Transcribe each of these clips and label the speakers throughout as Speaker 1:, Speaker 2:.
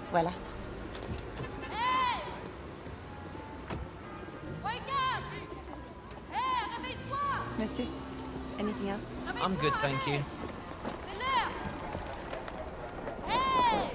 Speaker 1: Voilà.
Speaker 2: Hey! Wake up! Hey, réveille-toi!
Speaker 1: Monsieur, anything else?
Speaker 3: I'm good, thank you.
Speaker 2: C'est l'heure! Hey!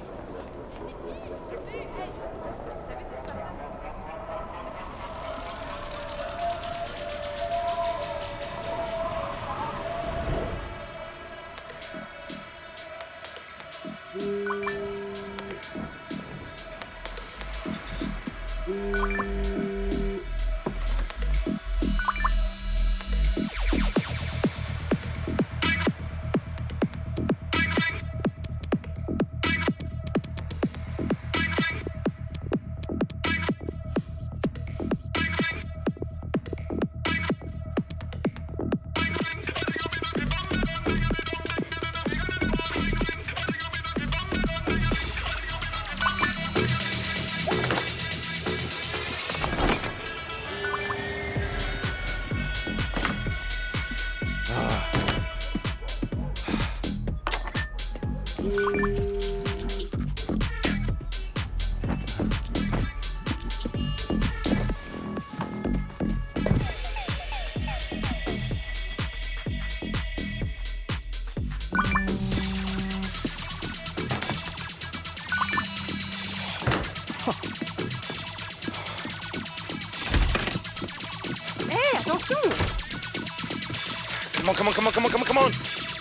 Speaker 1: Hé, attention!
Speaker 4: Come on, come on, come on, come on, come on, come on!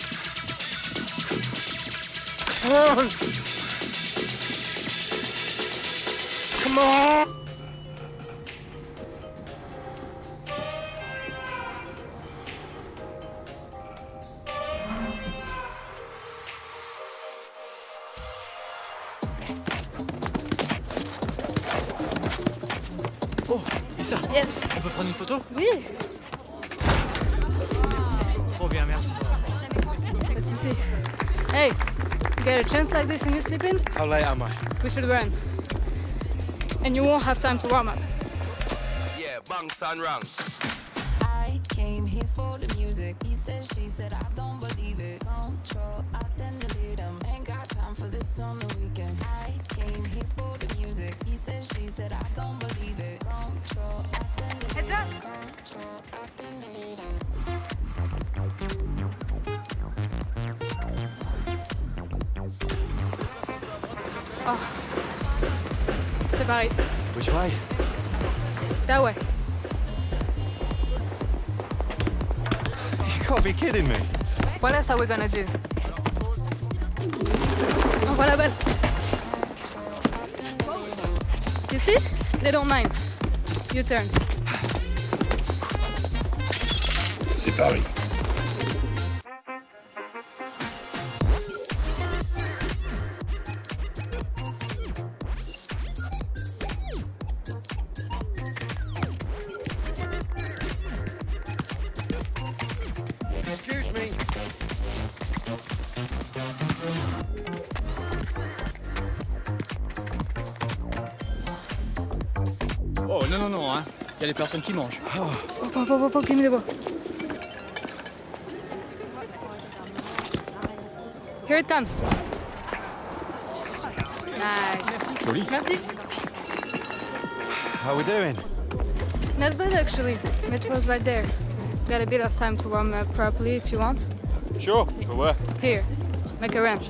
Speaker 4: Come on! Come on!
Speaker 5: Oh, Lisa,
Speaker 1: Yes.
Speaker 5: on peut prendre une photo?
Speaker 1: Oui.
Speaker 5: Trop bien, merci.
Speaker 1: Pas de souci. Hey, you get a chance like this and you sleep in?
Speaker 4: How late am I?
Speaker 1: We should run. And you won't have time to warm up.
Speaker 6: Yeah, bunks and ranks.
Speaker 7: I came here for the music. He said, she said, I don't believe it. Control, I then delete him. Ain't got time for this on the weekend. I came here for the music. He said, she said, I don't believe it. Control, I then delete him. Control, I then delete him.
Speaker 1: Oh. C'est pareil.
Speaker 4: Which way?
Speaker 1: That way.
Speaker 4: You can't be kidding me.
Speaker 1: What else are we gonna do? Oh, voilà, belle. You see? They don't mind. You turn.
Speaker 4: C'est Paris. Excuse me.
Speaker 5: Oh, non, non, non, hein. Il y a des personnes qui mangent.
Speaker 1: Oh, give me the ball. Here it comes. Nice.
Speaker 5: Joli.
Speaker 1: Merci.
Speaker 4: How we doing?
Speaker 1: Not bad actually. Metro's right there. Got a bit of time to warm up properly if you want.
Speaker 4: Sure. For where?
Speaker 1: Here, make a ranch.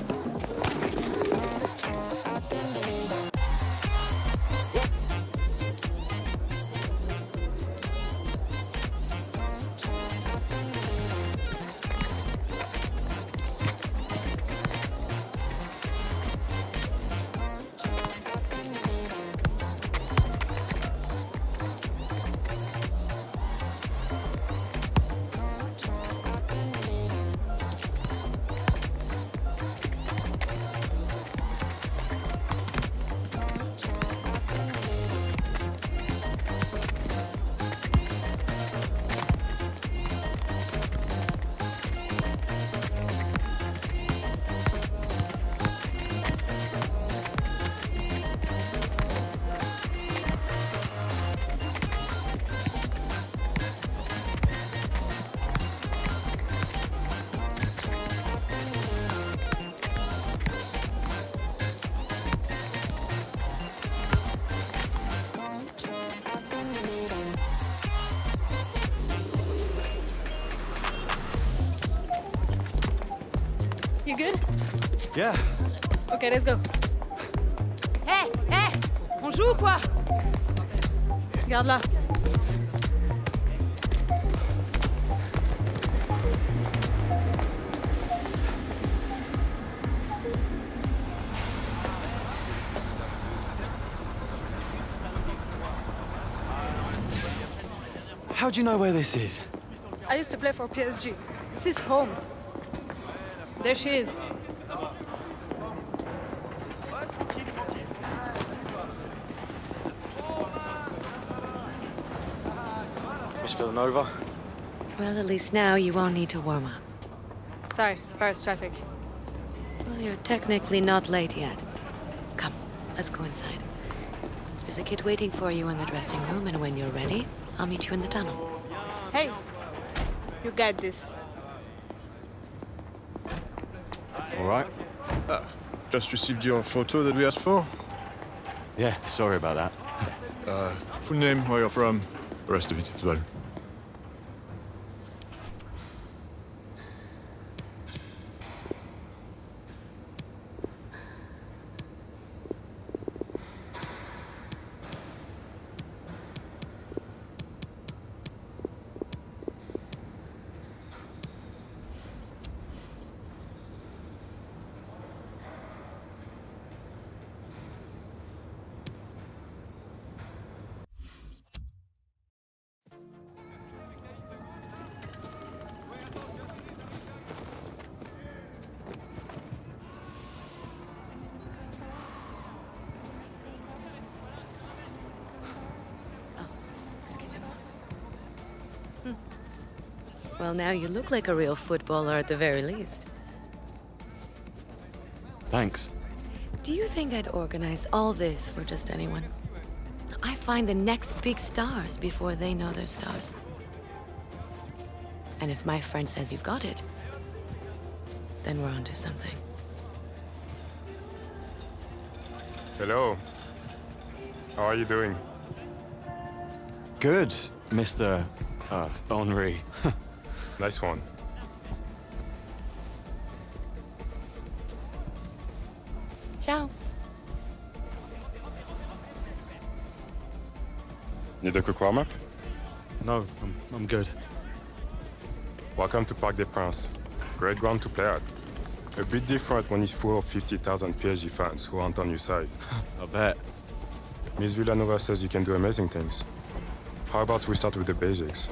Speaker 1: You good?
Speaker 4: Yeah.
Speaker 1: Okay, let's go.
Speaker 2: Hé, hé, on joue ou quoi?
Speaker 1: Garde là.
Speaker 4: How do you know where this is?
Speaker 1: I used to play for PSG. This is home. There she is.
Speaker 4: Miss Villanova.
Speaker 3: Well, at least now you won't need to warm up.
Speaker 1: Sorry, Paris traffic.
Speaker 3: Well, you're technically not late yet. Come, let's go inside. There's a kid waiting for you in the dressing room, and when you're ready, I'll meet you in the tunnel.
Speaker 1: Hey, you got this.
Speaker 4: All right.
Speaker 8: Just received your photo that we asked for.
Speaker 4: Yeah, sorry about that.
Speaker 8: Full name, where you're from, the rest of it as well.
Speaker 3: Excusez-moi. Well, now you look like a real footballer at the very least.
Speaker 4: Thanks.
Speaker 3: Do you think I'd organize all this for just anyone? I find the next big stars before they know they're stars. And if my friend says you've got it, then we're onto something.
Speaker 9: Hello. How are you doing?
Speaker 4: Good, Mr. Henri.
Speaker 9: Nice one.
Speaker 3: Ciao.
Speaker 9: Need a quick warm-up?
Speaker 4: No, I'm good.
Speaker 9: Welcome to Parc des Princes. Great ground to play at. A bit different when it's full of 50,000 PSG fans who aren't on your side.
Speaker 4: I bet.
Speaker 9: Miss Villanova says you can do amazing things. How about we start with the basics?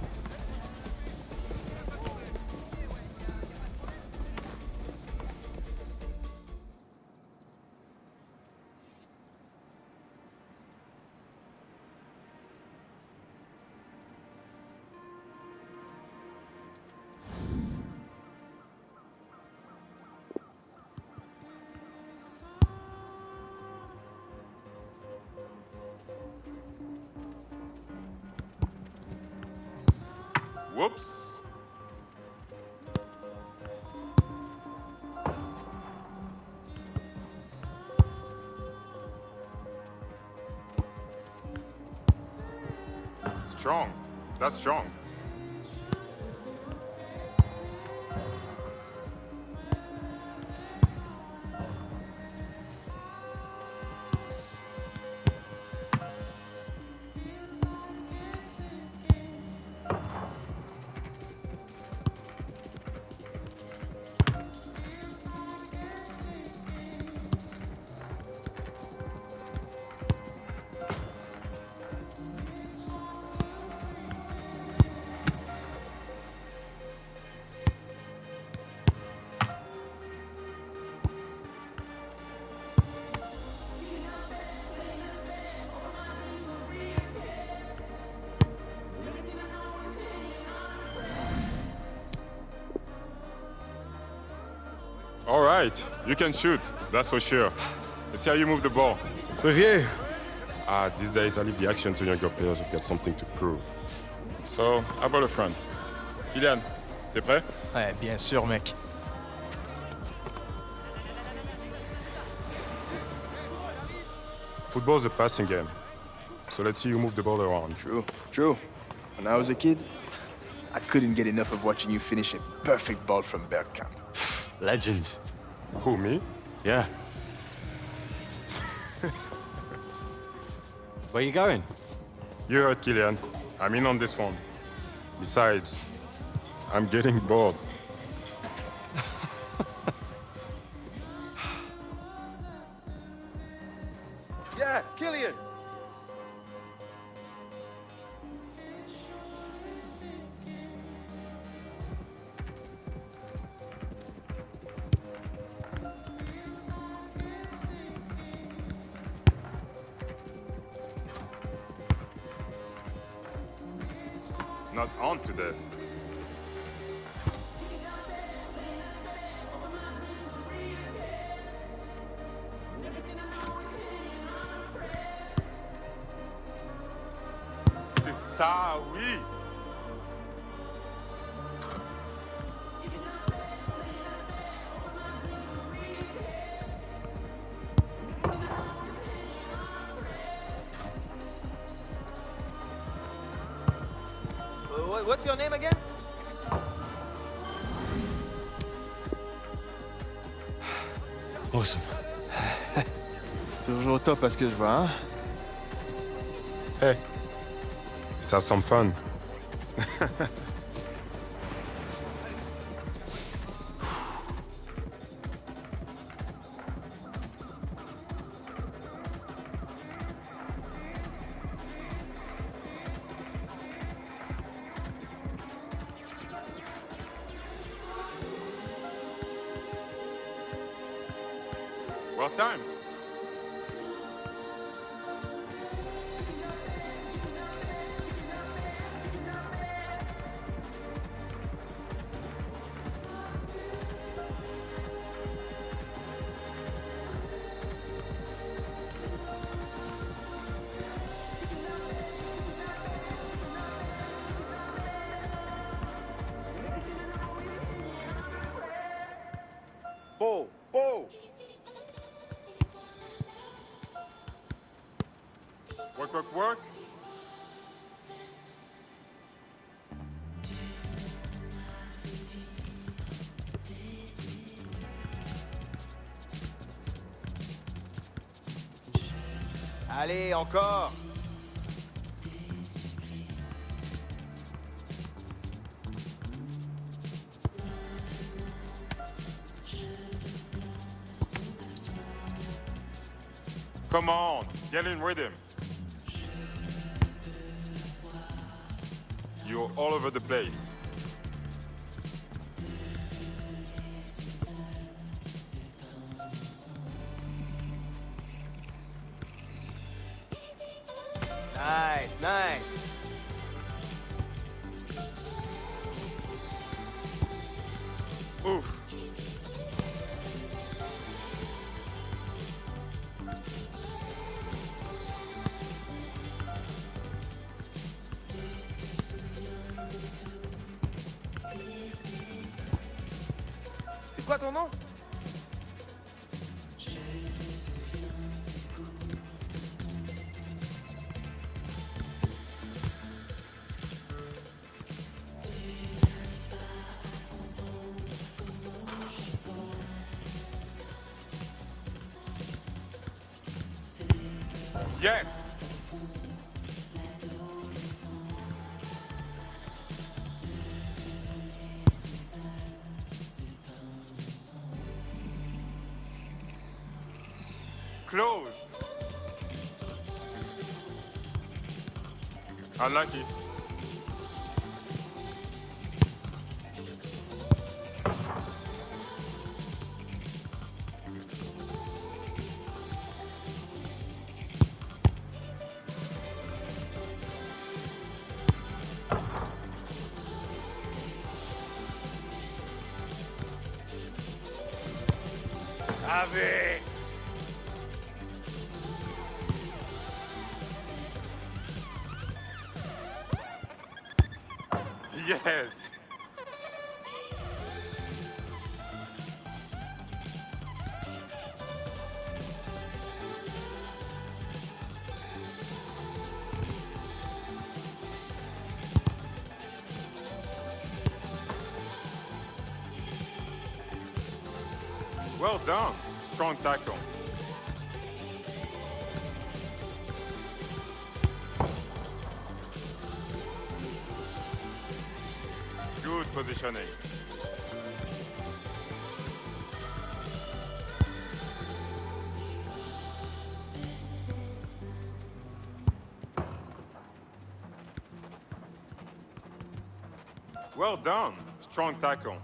Speaker 4: Whoops.
Speaker 9: Strong. That's strong. All right, you can shoot, that's for sure. Let's see how you move the ball.
Speaker 4: With you.
Speaker 9: These days I leave the action to younger players who've got something to prove. So, how about a friend? Kylian, t'es prêt?
Speaker 5: Ouais, bien sûr, mec.
Speaker 9: Football's a passing game. So let's see you move the ball around.
Speaker 10: True. When I was a kid, I couldn't get enough of watching you finish a perfect ball from Bergkamp.
Speaker 4: Legends.
Speaker 9: Who, me?
Speaker 4: Yeah. Where you going?
Speaker 9: You heard Killian. I'm in on this one. Besides, I'm getting bored.
Speaker 6: Yeah, Killian!
Speaker 9: Not on today. C'est ça, oui!
Speaker 6: What's your name again?
Speaker 4: Awesome.
Speaker 10: Toujours au top à ce que je vois, hein?
Speaker 9: Hey, let's have some fun. Well timed.
Speaker 6: Bo! Bo!
Speaker 9: Work, work, work.
Speaker 6: Allez, encore!
Speaker 9: Come on, get in rhythm. You're all over the place.
Speaker 6: Nice, nice!
Speaker 9: Oof.
Speaker 6: C'est quoi ton nom?
Speaker 9: Yes! Close! Unlucky.
Speaker 6: Have it!
Speaker 9: Yes! Well done. Strong tackle. Good positioning. Well done. Strong tackle.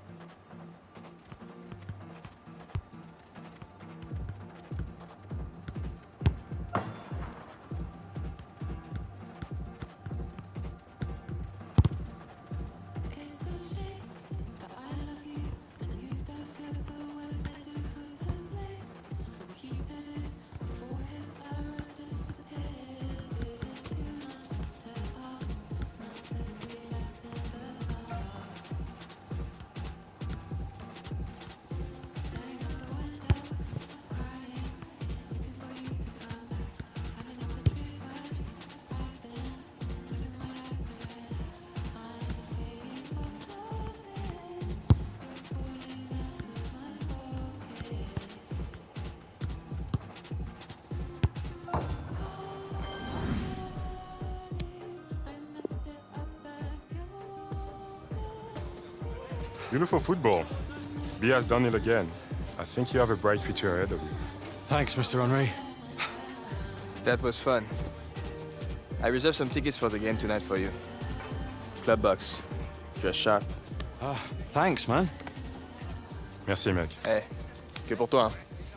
Speaker 9: Beautiful football. B has done it again. I think you have a bright future ahead of you.
Speaker 4: Thanks, Mr. Henry.
Speaker 10: That was fun. I reserved some tickets for the game tonight for you. Club box. Dress sharp.
Speaker 4: Thanks, man.
Speaker 9: Merci, mec.
Speaker 10: Hey, que pour toi, hein.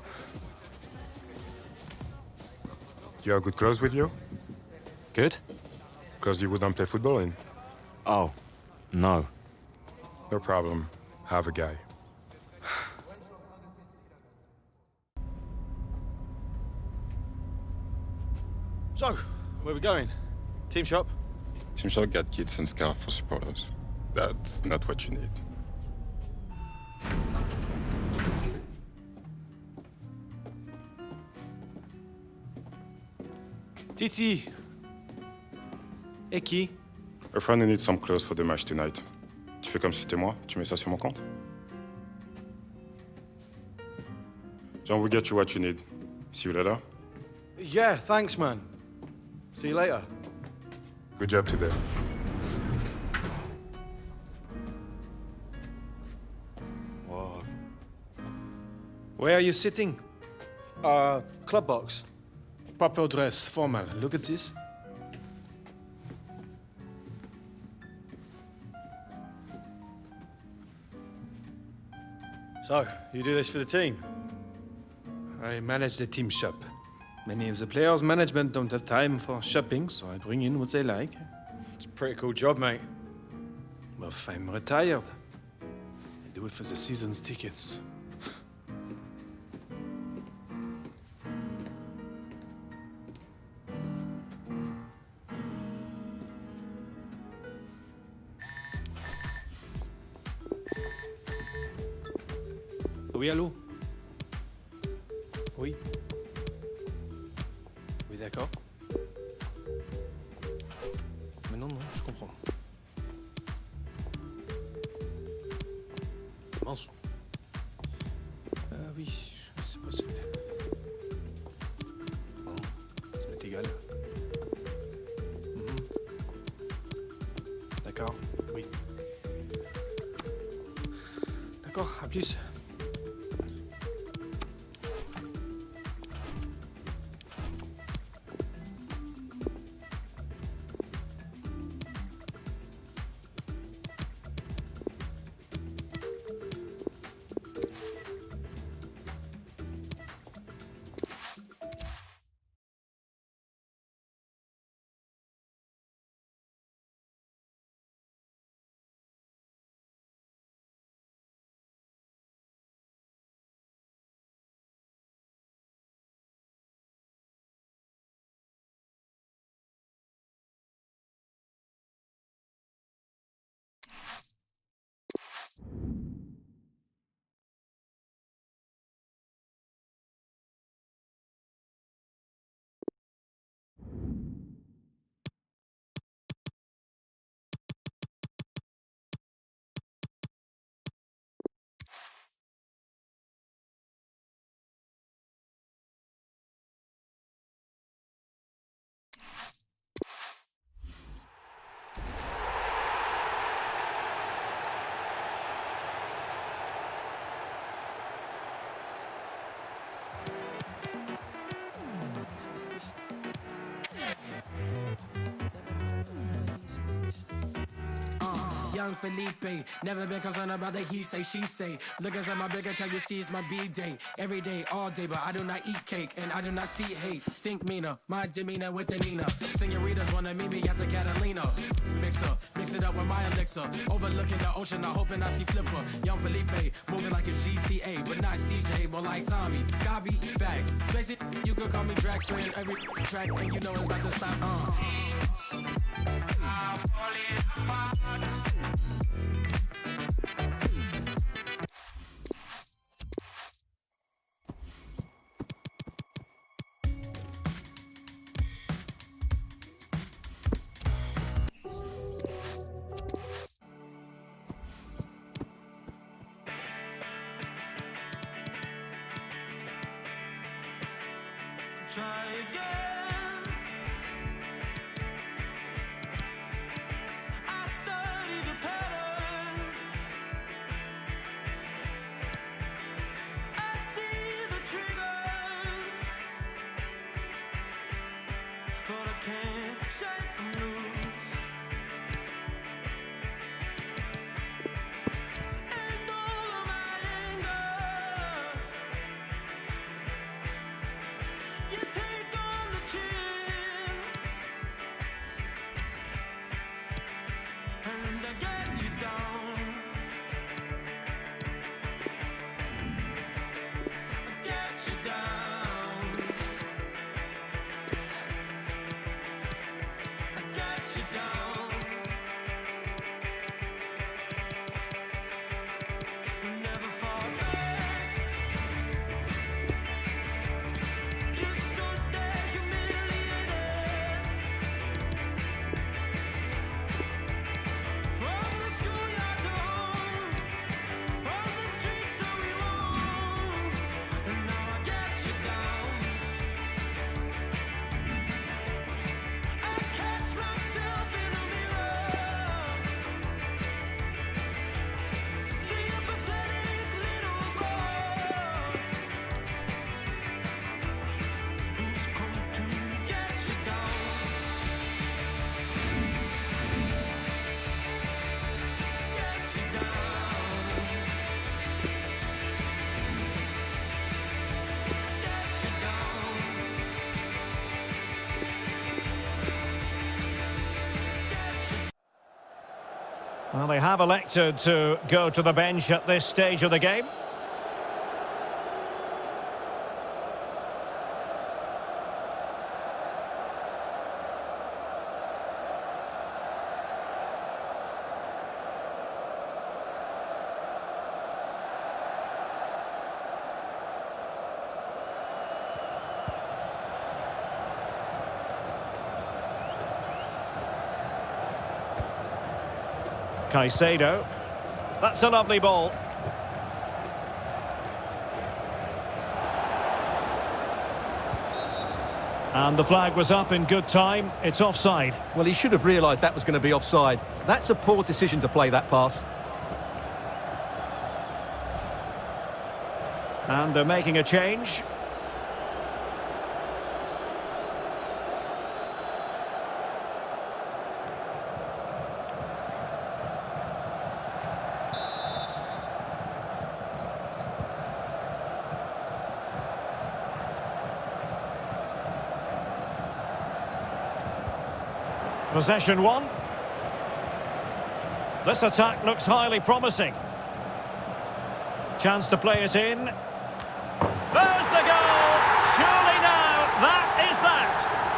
Speaker 9: You have good clothes with you?
Speaker 4: Good?
Speaker 9: Clothes you wouldn't play football in?
Speaker 4: Oh, no.
Speaker 9: No problem. Have a guy.
Speaker 4: So, where are we going? Team shop?
Speaker 9: Team Shop got kits and scarf for supporters. That's not what you need.
Speaker 11: Titi. Et qui?
Speaker 9: A friend who needs some clothes for the match tonight. Tu fais comme si c'était moi? Tu mets ça sur mon compte? John will get you what you need. See you later.
Speaker 4: Yeah, thanks, man. See you later.
Speaker 9: Good job today.
Speaker 11: Whoa. Where are you sitting?
Speaker 4: Club box.
Speaker 11: Proper dress, formal. Look at this.
Speaker 4: So, you do this for the team?
Speaker 11: I manage the team shop. Many of the players' management don't have time for shopping, so I bring in what they like.
Speaker 4: It's a pretty cool job, mate.
Speaker 11: Well, if I'm retired, I do it for the season's tickets. Oui, allô? Oui. Oui, d'accord. Mais non, non, je comprends. Mince. Oui, c'est possible. Bon, ça m'est égal. Mhm. D'accord, oui. D'accord, à plus.
Speaker 12: young Felipe. Never been concerned about the he say, she say. Look inside my big account, you see it's my B-day. Every day, all day, but I do not eat cake. And I do not see hate. Stink meaner, my demeanor with the Nina. Senoritas wanna meet me at the Catalina. Mix it up with my elixir. Overlooking the ocean, I'm hoping I see Flipper. Young Felipe, moving like a GTA, but not CJ, more like Tommy. Copy, facts. Space it, you could call me Drax. In every track, and you know it's about to stop.
Speaker 13: Try again. I study the pattern. I see the triggers, but I can't shake them loose. And all of my anger, you take on the chin, and I get you down. I get you down. I get you down. You never fall back. Just stood there humiliated. From the schoolyard to home, on the streets so we roam, and now I get you down. I catch myself in a mirror, see a pathetic little boy who's come to get you down. Get you down. Get you down. Get you.
Speaker 14: Well, they have elected to go to the bench at this stage of the game. Caicedo. That's a lovely ball. And the flag was up in good time. It's offside.
Speaker 15: Well, he should have realised that was going to be offside. That's a poor decision to play that pass.
Speaker 14: And they're making a change. Possession one. This attack looks highly promising. Chance to play it in. There's the goal! Surely now, that is that!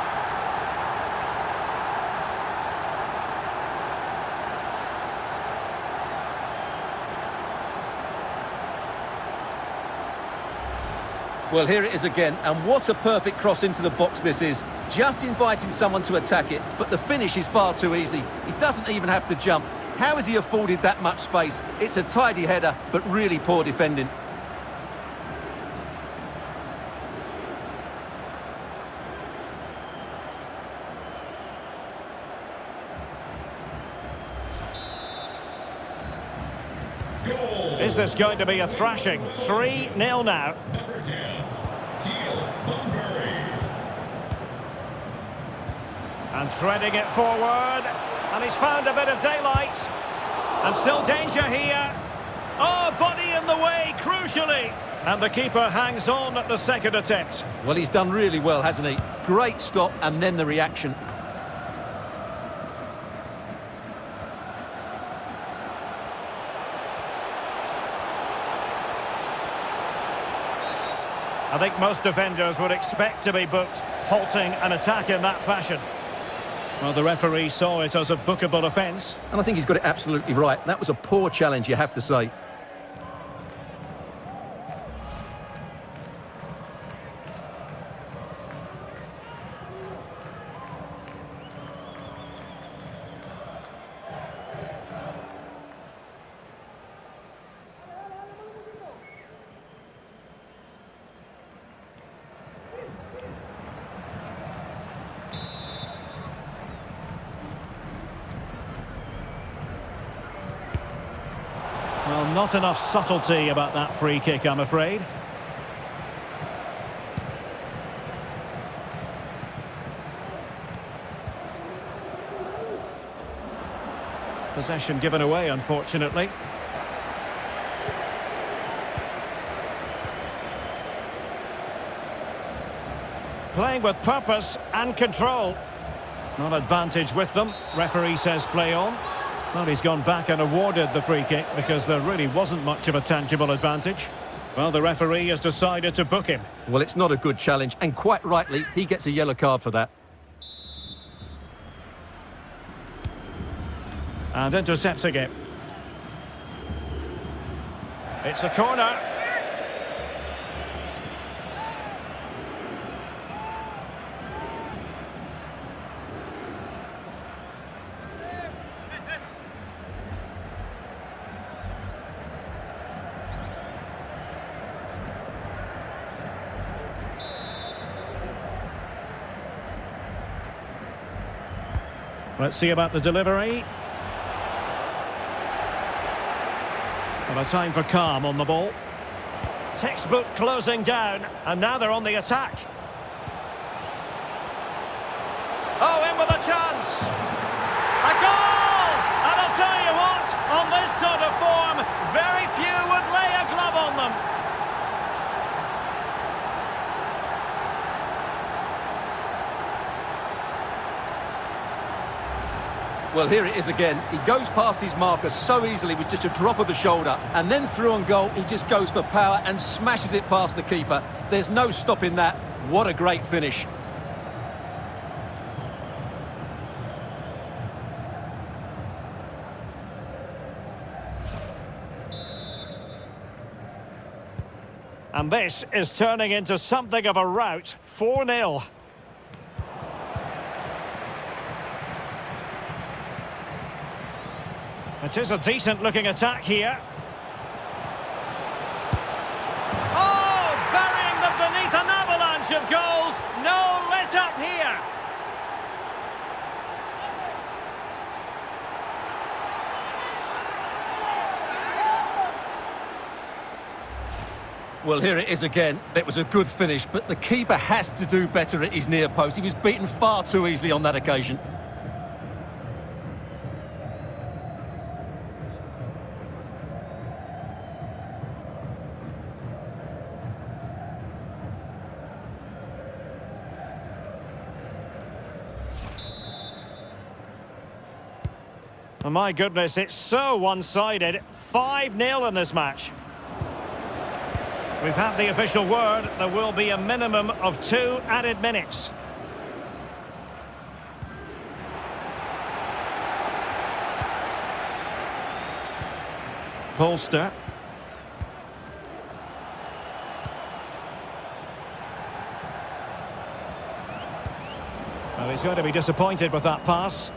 Speaker 15: Well, here it is again, and what a perfect cross into the box this is. Just inviting someone to attack it, but the finish is far too easy. He doesn't even have to jump. How has he afforded that much space? It's a tidy header, but really poor defending.
Speaker 14: Is this going to be a thrashing? 3-0 now. And threading it forward, and he's found a bit of daylight. And still danger here. Oh, body in the way, crucially. And the keeper hangs on at the second attempt.
Speaker 15: Well, he's done really well, hasn't he? Great stop, and then the reaction.
Speaker 14: I think most defenders would expect to be booked, halting an attack in that fashion. Well, the referee saw it as a bookable offence.
Speaker 15: And I think he's got it absolutely right. That was a poor challenge, you have to say.
Speaker 14: Well, not enough subtlety about that free kick, I'm afraid. Possession given away, unfortunately. Playing with purpose and control. Not advantage with them. Referee says play on. Well, he's gone back and awarded the free kick because there really wasn't much of a tangible advantage. Well, the referee has decided to book him.
Speaker 15: Well, it's not a good challenge, and quite rightly, he gets a yellow card for that.
Speaker 14: And intercepting it. It's a corner. Let's see about the delivery. And a time for calm on the ball. Textbook closing down, and now they're on the attack. Oh, in with a chance. A goal! And I'll tell you what, on this sort of form, very few would lay a glove on them.
Speaker 15: Well, here it is again. He goes past his marker so easily with just a drop of the shoulder. And then through on goal, he just goes for power and smashes it past the keeper. There's no stopping that. What a great finish.
Speaker 14: And this is turning into something of a rout. 4-0. It is a decent-looking attack here. Oh, burying them beneath an avalanche of goals. No let-up here.
Speaker 15: Well, here it is again. It was a good finish, but the keeper has to do better at his near post. He was beaten far too easily on that occasion.
Speaker 14: Oh, my goodness, it's so one-sided. 5-0 in this match. We've had the official word. There will be a minimum of 2 added minutes. Polster. Well, he's going to be disappointed with that pass.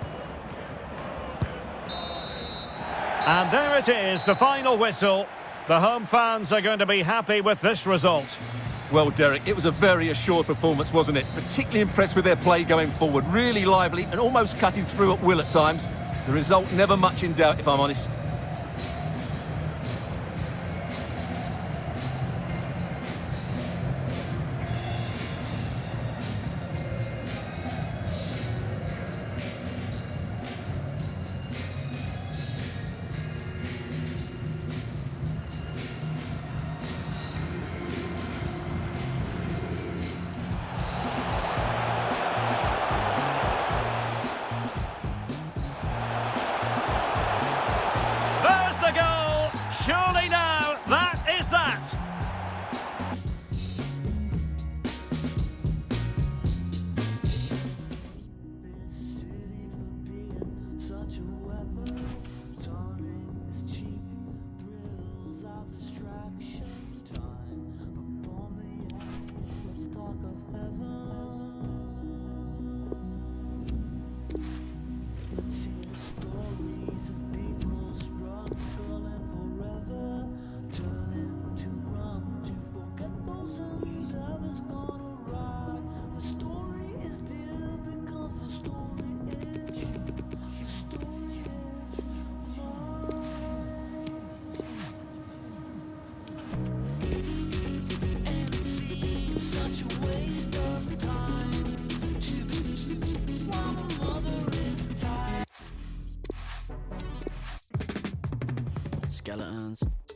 Speaker 14: And there it is, the final whistle. The home fans are going to be happy with this result.
Speaker 15: Well, Derek, it was a very assured performance, wasn't it? Particularly impressed with their play going forward. Really lively and almost cutting through at will at times. The result never much in doubt, if I'm honest.
Speaker 16: Skeletons.